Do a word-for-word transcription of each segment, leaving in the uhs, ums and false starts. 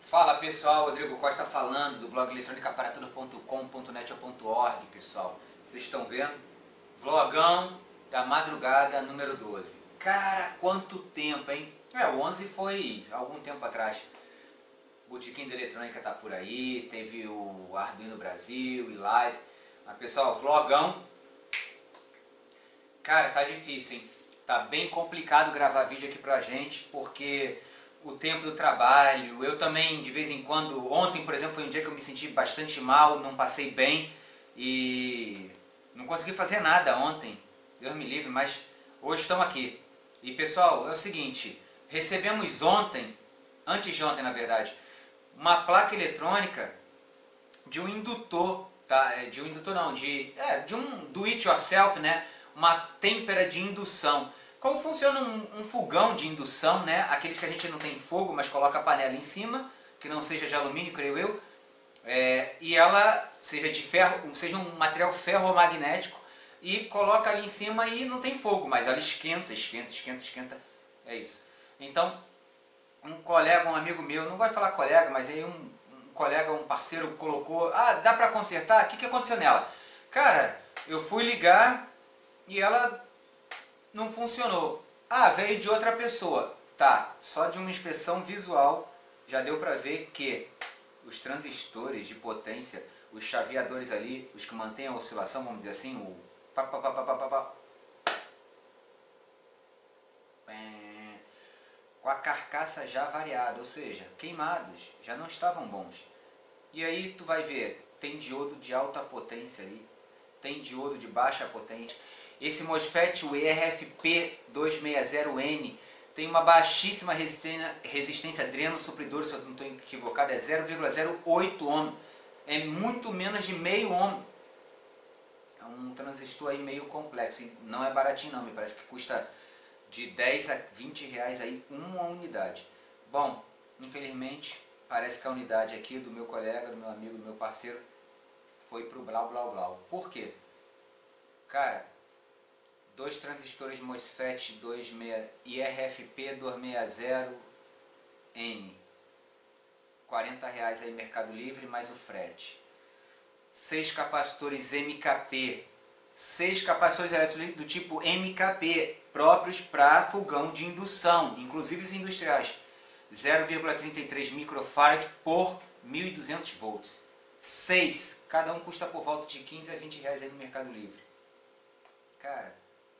Fala pessoal, Rodrigo Costa falando do blog eletrônica para tudo ponto com ponto net ou .org, pessoal. Vocês estão vendo? Vlogão da madrugada número doze. Cara, quanto tempo, hein? É, o onze foi algum tempo atrás. Botequim da Eletrônica tá por aí, teve o Arduino Brasil e live. Mas pessoal, vlogão. Cara, tá difícil, hein? Tá bem complicado gravar vídeo aqui pra gente, porque o tempo do trabalho, eu também de vez em quando, ontem por exemplo foi um dia que eu me senti bastante mal, não passei bem e não consegui fazer nada ontem, Deus me livre, mas hoje estamos aqui. E pessoal, é o seguinte, recebemos ontem, antes de ontem na verdade, uma placa eletrônica de um indutor, tá? De um indutor não, de, é, de um do it yourself, né? Uma têmpera de indução. Como funciona um, um fogão de indução, né? Aqueles que a gente não tem fogo, mas coloca a panela em cima, que não seja de alumínio, creio eu, é, e ela seja de ferro, seja um material ferromagnético, e coloca ali em cima e não tem fogo, mas ela esquenta, esquenta, esquenta, esquenta, é isso. Então, um colega, um amigo meu, não gosto de falar colega, mas aí um, um colega, um parceiro colocou, ah, dá pra consertar? O que, que aconteceu nela? Cara, eu fui ligar e ela não funcionou. Ah, veio de outra pessoa. Tá, só de uma inspeção visual já deu pra ver que os transistores de potência, os chaveadores ali, os que mantêm a oscilação, vamos dizer assim, o pá, pá, pá, pá, pá, pá, pá, com a carcaça já variada, ou seja, queimados, já não estavam bons. E aí tu vai ver, tem diodo de alta potência ali, tem diodo de baixa potência. Esse MOSFET, o E R F P duzentos e sessenta N, tem uma baixíssima resistência, resistência dreno-supridor, se eu não estou equivocado, é zero vírgula zero oito ohm. É muito menos de meio ohm. É um transistor aí meio complexo. Não é baratinho não, me parece que custa de dez a vinte reais aí uma unidade. Bom, infelizmente, parece que a unidade aqui do meu colega, do meu amigo, do meu parceiro, foi pro blau blau blau. Por quê? Cara, dois transistores MOSFET vinte e seis I R F P duzentos e sessenta N, quarenta reais aí Mercado Livre mais o frete. Seis capacitores M K P, seis capacitores elétricos do tipo M K P, próprios para fogão de indução, inclusive os industriais, zero vírgula trinta e três microfarad por mil e duzentos volts. seis, cada um custa por volta de quinze a vinte reais aí no Mercado Livre. Cara,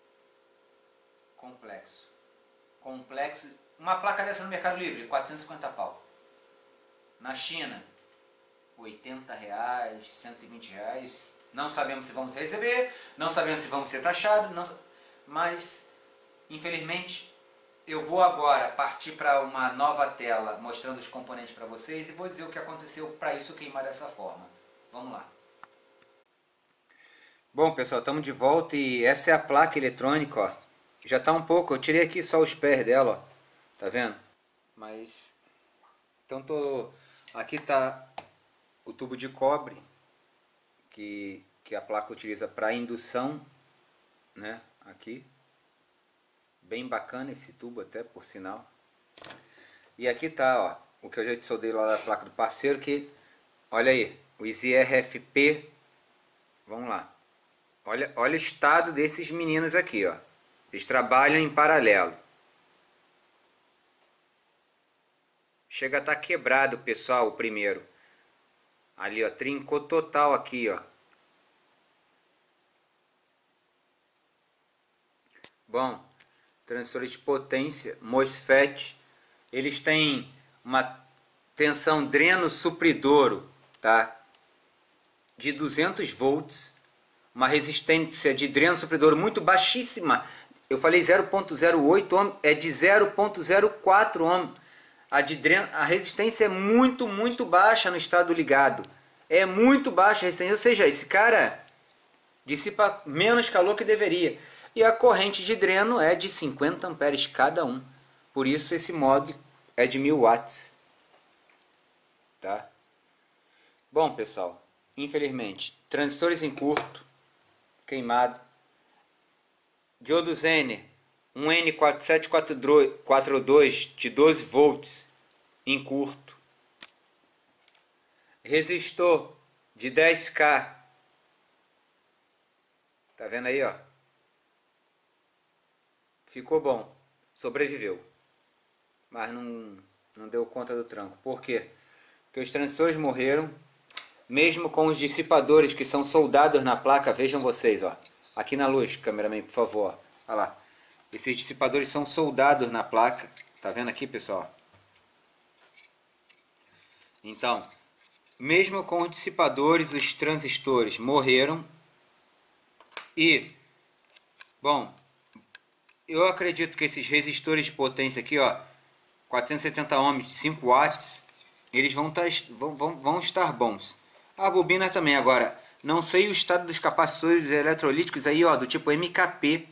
complexo. Complexo. Uma placa dessa no Mercado Livre, quatrocentos e cinquenta pau. Na China, oitenta reais, cento e vinte reais. Não sabemos se vamos receber, não sabemos se vamos ser taxados, não... mas infelizmente eu vou agora partir para uma nova tela mostrando os componentes para vocês e vou dizer o que aconteceu para isso queimar dessa forma. Vamos lá. Bom pessoal, estamos de volta e essa é a placa eletrônica, ó. Já está um pouco, eu tirei aqui só os pés dela, ó. Tá vendo? Mas então tô aqui está o tubo de cobre que que a placa utiliza para indução, né? Aqui, bem bacana esse tubo até, por sinal. E aqui tá, ó, o que eu já soldei lá da placa do parceiro, que olha aí, os I R F P. Vamos lá. Olha, olha o estado desses meninos aqui, ó. Eles trabalham em paralelo. Chega a estar quebrado, pessoal, o primeiro. Ali, ó, trincou total aqui, ó. Bom, transistores de potência, MOSFET, eles têm uma tensão dreno-supridor, tá? De duzentos volts, uma resistência de dreno-supridor muito baixíssima. Eu falei zero vírgula zero oito ohm, é de zero vírgula zero quatro ohm. A, de dreno, a resistência é muito, muito baixa no estado ligado. É muito baixa a resistência, ou seja, esse cara dissipa menos calor que deveria. E a corrente de dreno é de cinquenta amperes cada um. Por isso esse módulo é de mil watts. Tá? Bom pessoal, infelizmente, transistores em curto, queimado. Diodo Zener, um N quatro sete quatro dois de doze volts em curto. resistor de dez K. Tá vendo aí, ó? Ficou bom. Sobreviveu. Mas não, não deu conta do tranco. Por quê? Porque os transistores morreram. Mesmo com os dissipadores que são soldados na placa. Vejam vocês, ó. Aqui na luz, cameraman, por favor. Olha lá. Esses dissipadores são soldados na placa. Tá vendo aqui, pessoal? Então, mesmo com os dissipadores, os transistores morreram. E, bom, eu acredito que esses resistores de potência aqui, ó, quatrocentos e setenta ohms de cinco watts, eles vão, tá, vão, vão, vão estar bons. A bobina também. Agora, não sei o estado dos capacitores eletrolíticos aí, ó, do tipo M K P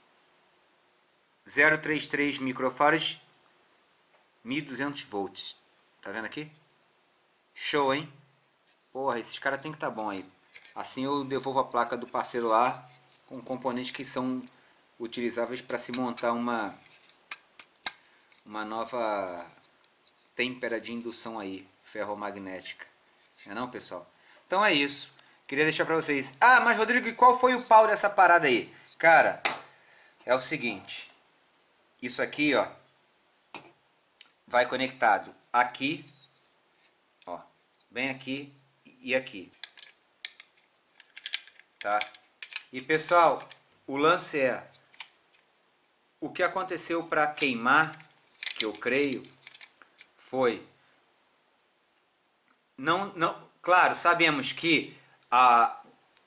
zero trinta e três microfarads, mil e duzentos volts. Tá vendo aqui? Show, hein? Porra, esses caras tem que estar tá bom aí. Assim eu devolvo a placa do parceiro lá com componentes que são utilizáveis para se montar uma uma nova têmpera de indução aí, ferromagnética. Não é não, pessoal? Então é isso. Queria deixar para vocês. Ah, mas Rodrigo, e qual foi o pau dessa parada aí? Cara, é o seguinte. Isso aqui, ó, vai conectado aqui, ó, bem aqui e aqui, tá? E pessoal, o lance é, o que aconteceu para queimar, que eu creio, foi, não, não, claro, sabemos que a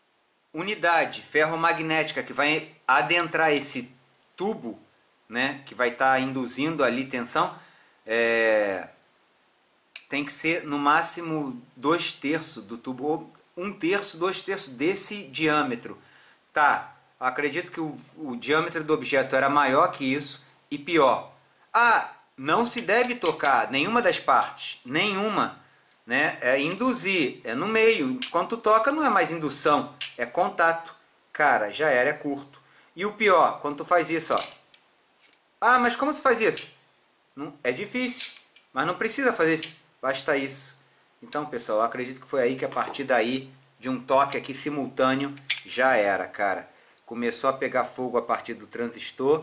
unidade ferromagnética que vai adentrar esse tubo, né, que vai estar tá induzindo ali tensão, é, tem que ser no máximo dois terços do tubo, ou um terço, dois terços desse diâmetro. Tá, acredito que o, o diâmetro do objeto era maior que isso, e pior, ah, não se deve tocar nenhuma das partes, nenhuma, né, é induzir, é no meio, quando tu toca não é mais indução, é contato, cara, já era, é curto. E o pior, quando tu faz isso, ó, ah, mas como se faz isso? Não, é difícil, mas não precisa fazer isso, basta isso. Então, pessoal, eu acredito que foi aí que a partir daí, de um toque aqui simultâneo, já era, cara. Começou a pegar fogo a partir do transistor,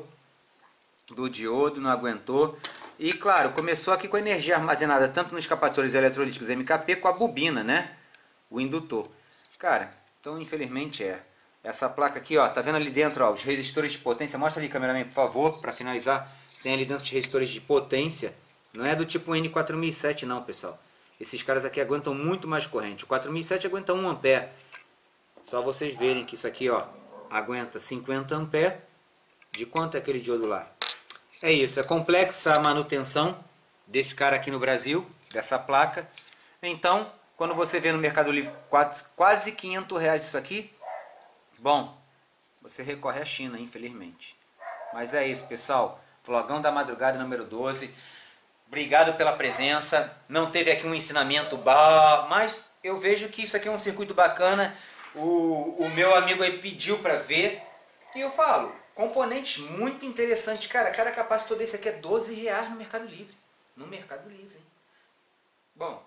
do diodo, não aguentou. E, claro, começou aqui com a energia armazenada tanto nos capacitores eletrolíticos M K P, com a bobina, né? O indutor. Cara, então, infelizmente, é. Essa placa aqui, ó, tá vendo ali dentro, ó, os resistores de potência. Mostra ali, cameraman, por favor, para finalizar. Tem ali dentro os resistores de potência. Não é do tipo N quatro mil e sete não, pessoal. Esses caras aqui aguentam muito mais corrente. O quatro mil e sete aguenta um ampere. Só vocês verem que isso aqui, ó, aguenta cinquenta ampere. De quanto é aquele diodo lá? É isso, é complexa a manutenção desse cara aqui no Brasil, dessa placa. Então, quando você vê no Mercado Livre quase quinhentos reais isso aqui, bom, você recorre à China, infelizmente. Mas é isso, pessoal. Vlogão da madrugada número doze. Obrigado pela presença. Não teve aqui um ensinamento, bah, mas eu vejo que isso aqui é um circuito bacana. O, o meu amigo aí pediu para ver. E eu falo, componentes muito interessantes. Cara, cada capacitor desse aqui é doze reais no Mercado Livre. No Mercado Livre, hein? Bom,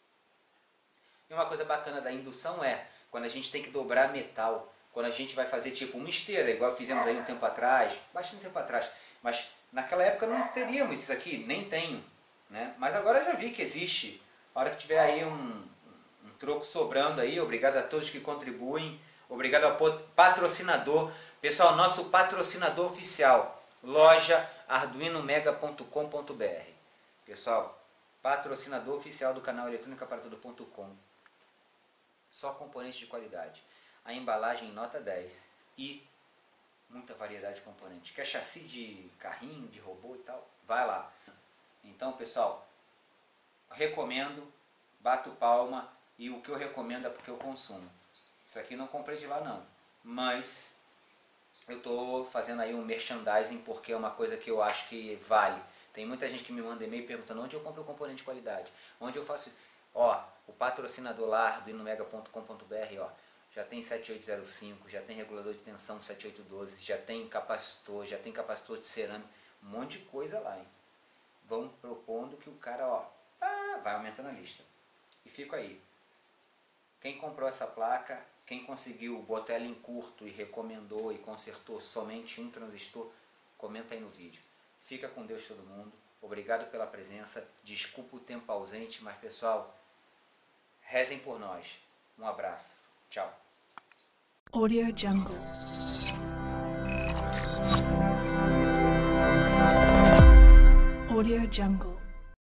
e uma coisa bacana da indução é quando a gente tem que dobrar metal. Quando a gente vai fazer tipo uma esteira, igual fizemos aí um tempo atrás, bastante tempo atrás. Mas naquela época não teríamos isso aqui, nem tenho. Né? Mas agora já vi que existe. A hora que tiver aí um, um, um troco sobrando aí, obrigado a todos que contribuem. Obrigado ao patrocinador. Pessoal, nosso patrocinador oficial, loja arduino mega ponto com ponto br. Pessoal, patrocinador oficial do canal eletrônica para tudo ponto com. Só componentes de qualidade. A embalagem nota dez e muita variedade de componentes. Quer chassi de carrinho, de robô e tal? Vai lá. Então, pessoal, recomendo, bato palma, e o que eu recomendo é porque eu consumo. Isso aqui não comprei de lá não, mas eu estou fazendo aí um merchandising porque é uma coisa que eu acho que vale. Tem muita gente que me manda e-mail perguntando onde eu compro o componente de qualidade, onde eu faço... Ó, o patrocinador lá, arduino mega ponto com ponto br, ó, já tem sete oito zero cinco, já tem regulador de tensão sete oito um doze, já tem capacitor, já tem capacitor de cerâmica, um monte de coisa lá, hein? Vão propondo que o cara, ó, ah, vai aumentando a lista. E fico aí. quem comprou essa placa, quem conseguiu botar ela em curto e recomendou e consertou somente um transistor, comenta aí no vídeo. Fica com Deus todo mundo. Obrigado pela presença. Desculpa o tempo ausente, mas pessoal, rezem por nós. Um abraço. Tchau. Audio Jungle. Audio Jungle.